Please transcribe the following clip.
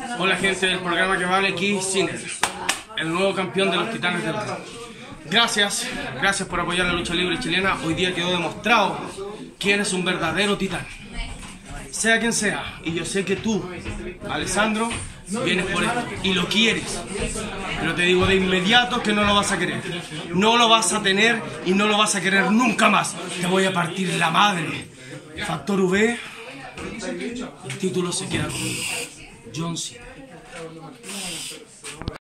Hola gente del programa que vale, Keith Sinner, el nuevo campeón de los Titanes del Ring. Gracias por apoyar la lucha libre chilena. Hoy día quedó demostrado quién es un verdadero titán. Sea quien sea, y yo sé que tú, Alessandro, vienes por esto y lo quieres. Pero te digo de inmediato que no lo vas a querer. No lo vas a tener y no lo vas a querer nunca más. Te voy a partir la madre. Factor V, el título se queda conmigo. John Cena.